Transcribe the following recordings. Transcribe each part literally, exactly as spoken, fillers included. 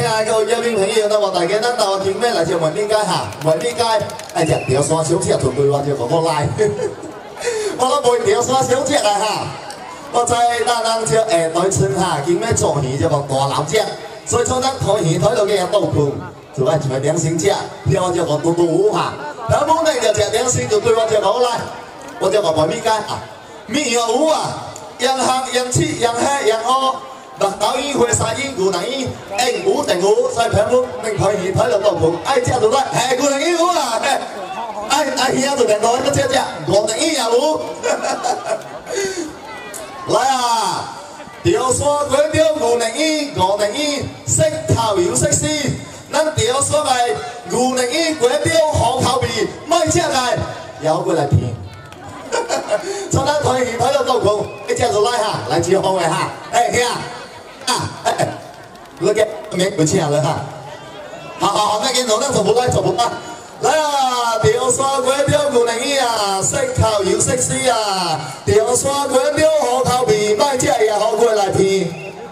爱各位嘉宾朋友，那么大家咱到前面来就问理解哈，问理解，哎呀，条山小姐准备我就给我来，我都袂条山小姐啊哈，我知咱人就下台村哈，今日做鱼就个大老姐，所以从咱抬鱼抬到去遐倒空，就爱一个良心者，了就个嘟嘟舞哈，然后呢就食良心就对我就好来，我就个问理解啊，米有舞啊，洋行洋气洋黑洋乌。 目豆衣、花沙衣、牛腩衣，硬牛定牛，再平屋，明台鱼睇落倒盤，愛食就得，係牛腩衣牛啊，愛愛魚就定到，一隻隻牛腩衣也有。來啊！條山粿條牛腩衣，牛腩衣色頭有色絲，咱條山嘅牛腩衣粿條好口味，賣食嘅搖過來片。從咱台魚睇落倒盤，一隻就來哈，來招呼嘅哈，誒兄。 啊，哎哎，那个没不请了哈，好好好，那个侬那走不来走不来，来啊！条山粿条牛腩衣啊，色口有色絲啊，條山粿條好口味，賣食也好過來片。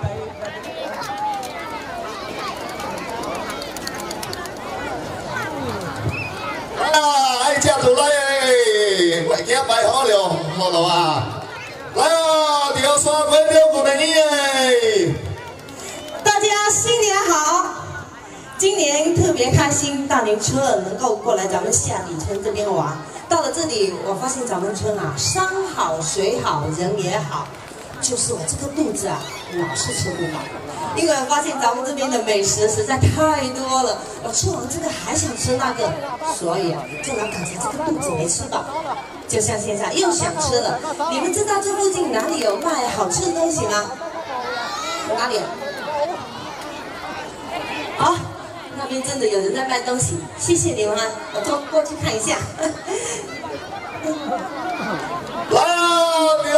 啊，愛食就來誒，快件擺好了，好了啊！來啊，條山粿條牛腩衣誒！ 大家新年好！今年特别开心，大年初二能够过来咱们下底村这边玩。到了这里，我发现咱们村啊，山好水好人也好，就是我这个肚子啊，老是吃不饱。因为我发现咱们这边的美食实在太多了，我吃完这个还想吃那个，所以啊，就老感觉这个肚子没吃饱。就像现在又想吃了。你们知道这附近哪里有卖好吃的东西吗？哪里？ 好、哦，那边真的有人在卖东西，谢谢你们啊！我过过去看一下。 来啊，你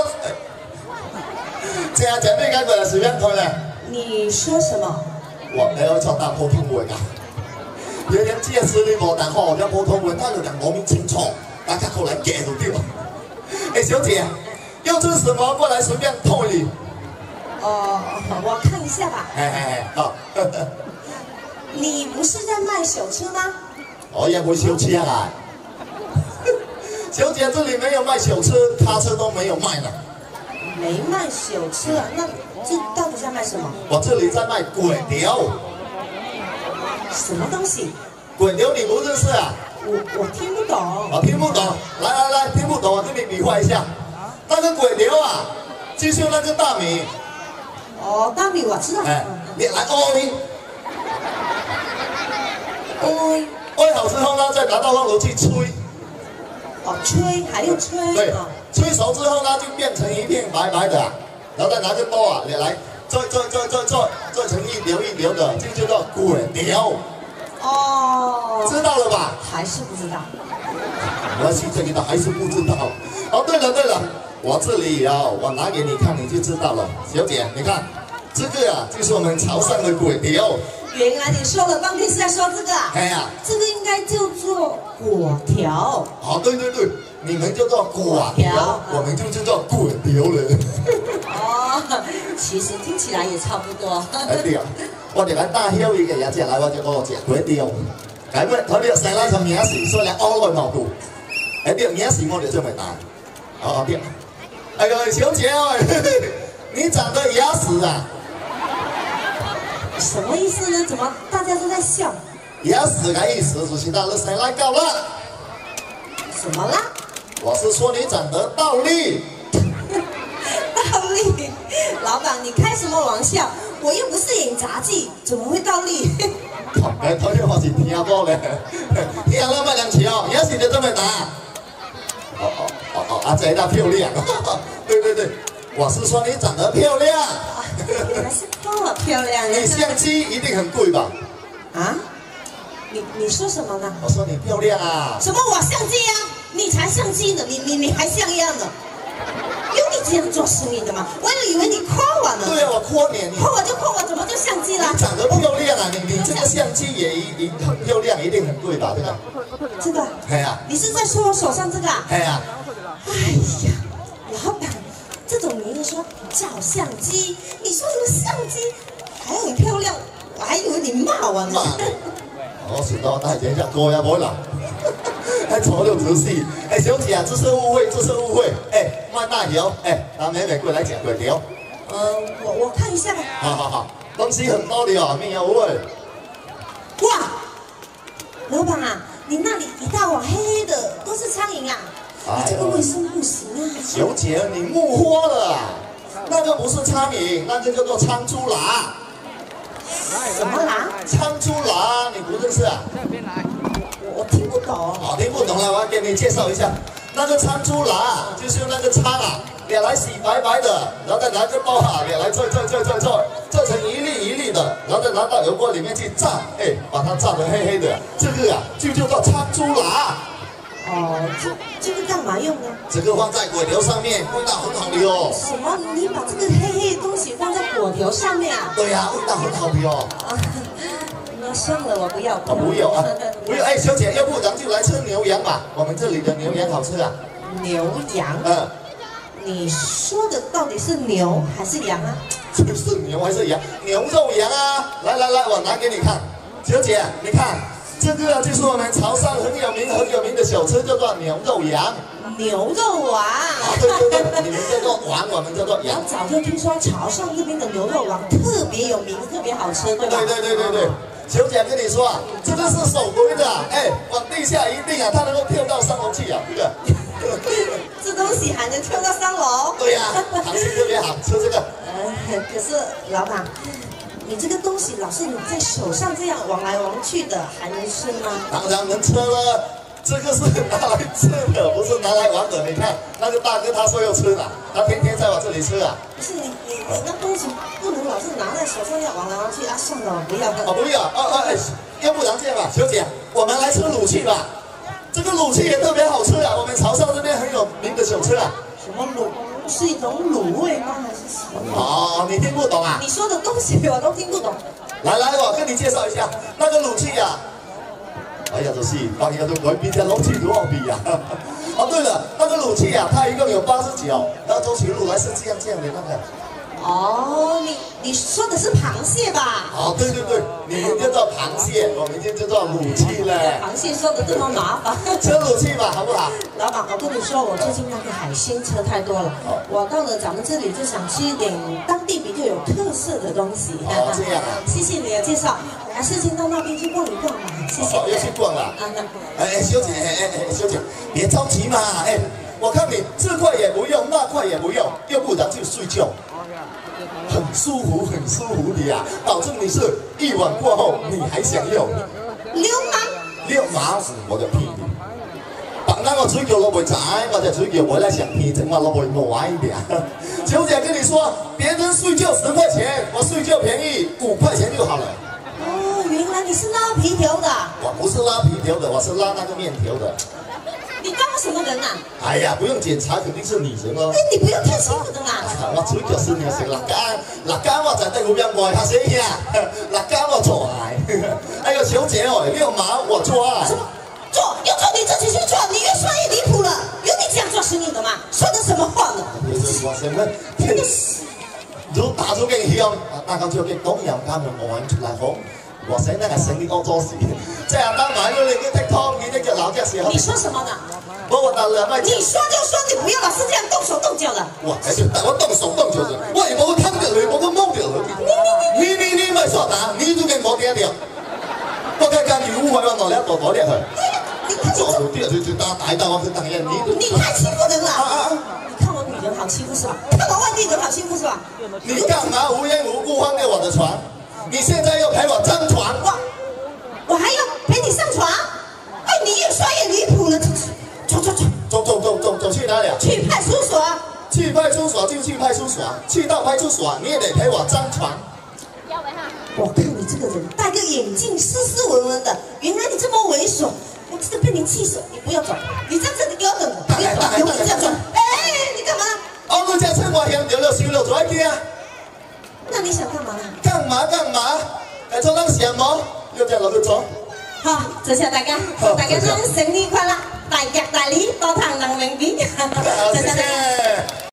这前面该过来随便推嘞。你说什么？ 我没有做大普通话噶，别人解释你无但好，这普通话他就讲我们清楚，大家过来记就对了。哎，小姐，要吃什么过来随便推你。 哦，我看一下吧。 哎哎哎，好。 你不是在卖小吃吗？ 我也不小吃啊！小姐，这里没有卖小吃，卡车都没有卖的。 没卖小吃啊？那这到底在卖什么？ 我这里在卖粿条。 什么东西？ 粿条你不认识啊？ 我我听不懂。 我听不懂。来来来，听不懂，我给你比划一下。那个粿条啊，就是那个大米。 哦，大米我知道。 哎，你来哦你。 粿粿好之后呢，再拿到瓮炉去吹。 哦，吹还要吹。 对，吹熟之后呢，就变成一片白白的，然后再拿个刀啊，你来做做做做做做成一流一流的，这就叫粿条。 哦， 知道了吧？ 还是不知道。 我是这个的，还是不知道。哦，对了对了，我这里啊，我拿给你看，你就知道了。小姐，你看这个啊，就是我们潮汕的粿条。 原来你说了半天是在说这个啊？ 哎呀， 这个应该叫做粿条。 哦，对对对，你们叫做粿条，我们就叫做粿条了。 哦，其實聽起來也差不多。 哎對啊，我哋嚟打曉伊嘅嘢，即係嚟我就嗰個隻粿條。咁咩？佢哋成日就名詞，所以嚟拗來拗去。哎對，名詞我哋就咪打。哦對。哎個小姐哦，你長得牙齒啊？ 什麼意思呢？怎麼大家都在笑？ 牙齒嘅意思就是到了生來夠啦。 什麼啦？ 我是說你長得倒立。 倒立？老闆，你開什麼玩笑？我又不是演雜技，怎麼會倒立？ 哎，頭先我是聽過咧，聽了賣兩條，牙齒就這麼大。哦哦哦哦，啊，這一大漂亮。對對對，我是說你長得漂亮。 原來是這麼漂亮！ 你相機一定很貴吧？ 啊？你你說什麼呢？ 我說你漂亮啊！ 什麼我相機啊？你才相機呢！你你你還像樣呢？有你這樣做生意的嗎？我以為你誇我呢。 對啊，我誇你， 誇我就誇我，怎麼就相機啦？ 你長得漂亮啊！你你這個相機也一很漂亮，一定很貴吧？這個？ 這個？ 係啊。 你是在說我手上這個啊？ 係啊。 哎呀，老闆。 這種名字說照相機，你說什麼相機？還很漂亮， 我还以为你骂我呢。 骂你，我是到大姐家哥也冇啦，还错六直戏。哎，小姐啊，这是误会，这是误会。哎，卖大油，哎，拿美美过来讲鬼条。 呃，我我看一下吧。 好好好，东西很多的哦，没有误会。 哇，老板啊，你那里一大碗黑黑的都是苍蝇啊！你这个卫生不行啊！ 小姐，你目花了啊！那个不是苍蝇，那个叫做苍猪乸。 什么啦？ 苍猪乸，你不认识啊？ 我我听不懂。 哦，听不懂了，我要给你介绍一下。那个苍猪乸就是用那个苍啊，两来洗白白的，然后再拿个刀啊，两来拽拽拽拽拽，拽成一粒一粒的，然后再拿到油锅里面去炸，哎，把它炸得黑黑的。这个啊，就叫做苍猪乸。 哦，这这个干嘛用呢？ 这个放在粿条上面，味道很好的哦。 什么？你把这个黑黑的东西放在粿条上面啊？ 对呀、啊，味道很好的哦。 啊，那算了，我不要。 哦，不要啊，不要。哎，小姐，要不咱就来吃牛羊吧？我们这里的牛羊好吃啊。 牛羊？ 嗯。 你说的到底是牛还是羊啊？ 这是牛还是羊？牛肉羊啊！来来来，我拿给你看。小姐，你看。这个就是我们潮汕很有名、很有名的小吃，叫做牛肉羊。 牛肉丸。 啊，对对对，你们叫做丸，我们叫做羊。 我早就听说潮汕这边的牛肉丸特别有名，特别好吃，对吧？ 对对对对对。小姐跟你说啊，这个是手工的，哎，往地下一定啊，它能够跳到三楼去啊，这个。 这东西还能跳到三楼？ 对呀、啊，糖心特别好，吃这个。 呃，可是老板。你这个东西老是你在手上这样往来往去的，还能吃吗？ 当然能吃了，这个是拿来吃的，不是拿来玩的。你看那个大哥他说要吃的，他天天在我这里吃啊。 不是你你你那东西不能老是拿在手上要往来往去啊！算了，不要。 哦，不要，哦哦哎，要不然这样吧，小姐，我们来吃卤气吧。这个卤气也特别好吃啊，我们潮汕这边很有名的小吃啊。 什么卤？是一种卤味吗？还是什么？ 哦，你听不懂啊？ 你说的东西我都听不懂。 来来，我跟你介绍一下，那个卤气呀、啊。哎呀，就是把你的改变成卤气多好比呀！哦，对了，那个卤气呀、啊，它一共有八十九，然后周曲卤来是这样这样的那个。 哦，你你说的是螃蟹吧？ 哦，对对对，你们叫做螃蟹，我们就叫做卤气嘞。 螃蟹说的这么麻烦， 吃卤气吧，好不好？ 老板，我跟你说，我最近那个海鲜吃太多了，哦、我到了咱们这里就想吃一点当地比较有特色的东西。 哦，这样啊。 谢谢你的介绍，还是先到那边去逛一逛吧。谢谢。 哦，要去逛了。啊，哎，小姐，哎哎哎，小姐，别着急嘛，哎，我看你这块也不用，那块也不用，要不然就睡觉。很舒服，很舒服的呀、啊，保证你是一晚过后你还想用。 流氓！ 流氓！我就骗你。白啱我嘴叫落去踩，我就嘴叫我来想骗，整我落去歪一点。小姐跟你说，别人睡觉十块钱，我睡觉便宜五块钱就好了。 哦，原来你是拉皮条的。 我不是拉皮条的，我是拉那个面条的。 你当我什么人呐、啊？ 哎呀，不用检查，肯定是女人咯。 哎，你不用太辛苦的啦。 我嘴角是你食辣椒，辣椒我就對好有愛，嚇死你啊！辣椒我做愛。哎呦，小姐哦，六毛我做愛。 什么做？要做你自己去做，你越说越離譜了。有你這樣做生意的嗎？說的什麼話呢？ 不是我什麼，如打咗勁響，大家就嘅講又加入我出嚟好。我想那個生意多做事，即係當買咗你嘅剔湯，你呢隻老隻時候。 你說什麼呢？ 我我打兩塊。 你說就說，你不要老是這樣動手動腳的。 哇！我動手動腳的，我又冇個吞掉你，冇個摸掉你。你你你咪傻打，你都給我聽掉。我睇間你污穢我攞兩個攞入去。 你看你這， 就就就打打到我去打人，你你太欺負人了。啊啊！你看我女人好欺負是吧？看我外地人好欺負是吧？ 你幹嘛無緣無故放掉我的床？你現在要陪我爭床？ 我我還要陪你上床？哎，你越說越離譜了。走走走走走走走走去哪裡？ 去派出所。 去派出所就去派出所，去到派出所你也得陪我爭床。 我看你這個人戴個眼鏡，斯斯文文的，原來你這麼猥瑣，我真的被你氣死。你不要走，你在這裡給我等着，不要走，給我這樣走。哎，你幹嘛？ 哦，你這趁我香掉了燒了做一啲啊？ 那你想幹嘛呢？ 幹嘛幹嘛？誒，做乜想麼？要隻落去做。 好，多謝大家，大家祝生日快樂，大吉大利，多談能明年。謝謝大家。